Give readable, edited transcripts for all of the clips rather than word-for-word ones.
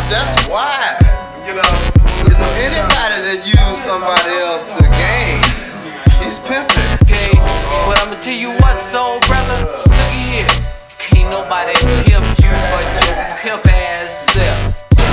that's why. You know, anybody that use somebody else to gain, he's pimping. Okay, but I'ma tell you what, soul brother, look at here. Can't nobody pimp you but your pimp ass self.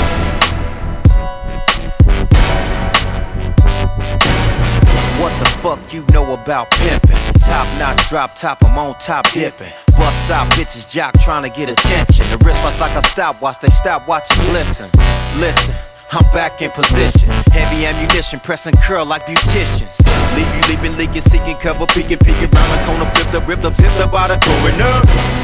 What the fuck you know about pimpin'? Top notch, drop top, I'm on top dippin'. Bus stop bitches jock trying to get attention. The wristwatch like a stopwatch, they stop watching glisten. Listen, I'm back in position. Heavy ammunition, pressing curl like beauticians. Leave you leaping, leaking, seeking cover, peeking round the corner, flip the rip, zipped up out of corner.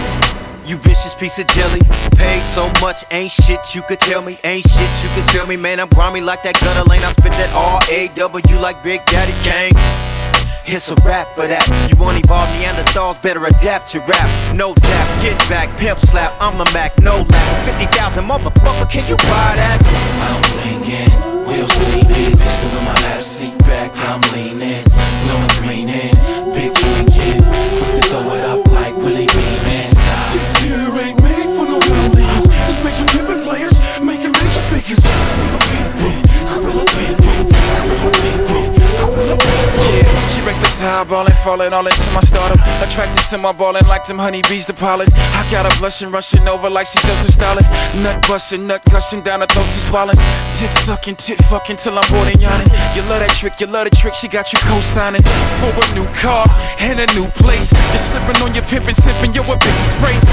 You vicious piece of jelly. Paid so much, ain't shit you could tell me. Ain't shit you could sell me, man. I'm grimy like that gutter lane. I spit that R-A-W like Big Daddy Kane. It's a rap for that. You want evolve Neanderthals, better adapt your rap. No dap, get back, pimp slap. I'm the Mac, no lap. 50,000 motherfucker, can you buy that? I'm blinking, wheels gleaming, pistol in my lap, seat back, I'm leaning, blowing green in, big drinking, quick to throw it up like Willie Beeman. This here ain't made for no little leaguers. This major pimpin' players making major figures. Gorilla Pimpin', Gorilla Pimpin', Gorilla Pimpin', Gorilla Pimpin'. Yeah, she reckless eyeballing, falling all into my stardom. Attracted to my ballin' like them honeybees to pollen. I got her blushing, rushing over like she Joseph Stalin. Nut bustin', nut gushing down her throat, she swallowing. Tit sucking, tit fucking till I'm bored and yawning. You love that trick, she got you co-signing. For a new car and a new place. Just slipping on your pimpin', sippin', yo, a big disgrace.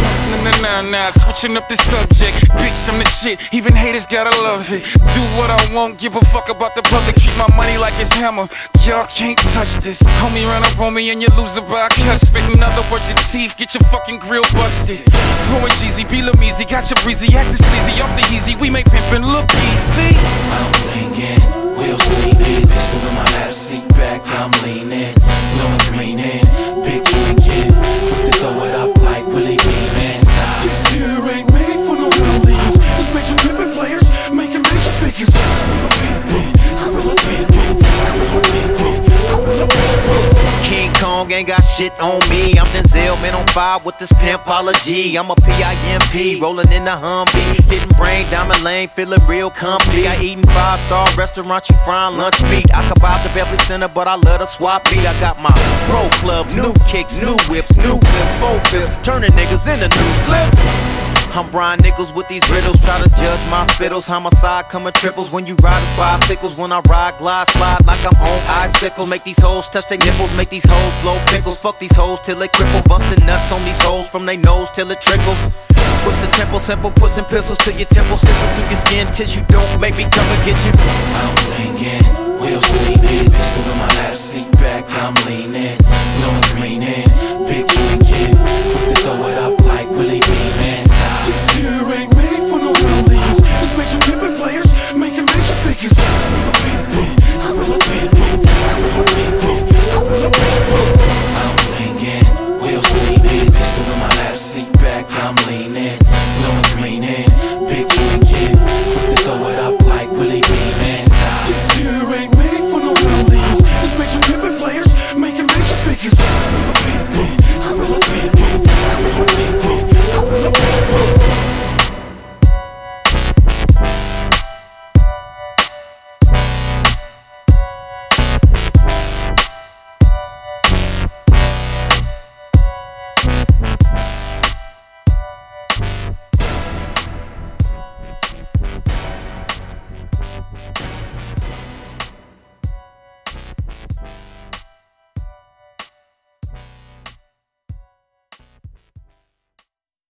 Nah, switching up the subject. Bitch, I'm the shit, even haters gotta love it. Do what I want, give a fuck about the public. Treat my money like it's hammer, y'all can't touch this. Homie, run up on me and you lose it by a cuss. Spit in other words, your teeth, get your fucking grill busted. Throwing Jeezy, be Lameezy, got your breezy, acting sleazy, off the easy. We make pimpin' look easy. I'm blinking, wheels gleaming, pistol in my lap, seat back, I'm leaning, blowing green in, big drinking, quick to throw it up like Willie Beeman. This here ain't made for no little leaguers. This major pimpin' players making major figures. Gorilla Pimpin', Gorilla Pimpin', Gorilla Pimpin', Gorilla Pimpin'. King Kong ain't got shit on me. I'm Denzel, man on fire with this pimpology. I'm a PIMP, rolling in the Humvee, hitting brain, diamond lane, feeling real comfy. I eatin' 5-star restaurant, you frying lunch meat. I could buy the Beverly Center, but I love to swap beat. I got my pro clubs, new kicks, new whips, new flips, 4-5, turning niggas into news clips. I'm Brian Nichols with these riddles, try to judge my spittles. Homicide coming triples when you ride as bicycles. When I ride, glide, slide like I'm on icicle. Make these hoes touch their nipples, make these hoes blow pickles. Fuck these hoes till they cripple, busting nuts on these hoes from they nose till it trickles. Switch the tempo, simple, pushing pistols to your temple, sizzle through your skin tissue. Don't make me come and get you. I'm blinking, wheels gleaming, pistol in my lap, seat back, I'm leaning, blowing green in, big drinking.